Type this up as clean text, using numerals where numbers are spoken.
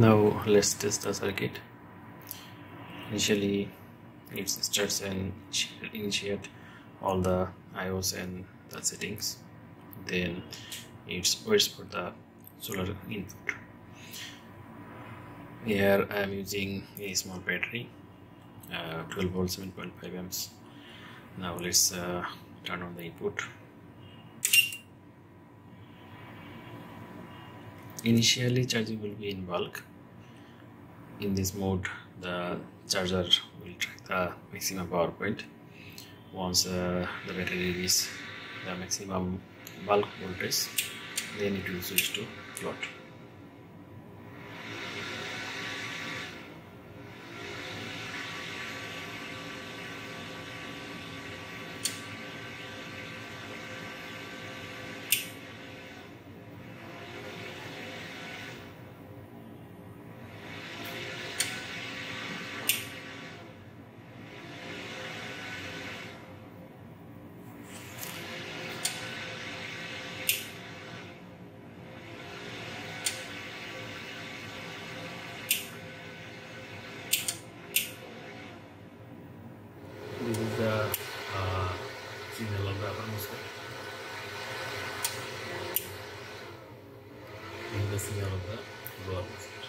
Now let's test the circuit. Initially it starts and initiate all the IOs and the settings, then it waits for the solar input. Here I am using a small battery, 12 volts 7.5 amps. Now let's turn on the input. Initially charging will be in bulk. In this mode the charger will track the maximum power point. Once the battery reaches the maximum bulk voltage, then it will switch to float. This is the signal of the upper MOSFET. This is the signal of the lower MOSFET.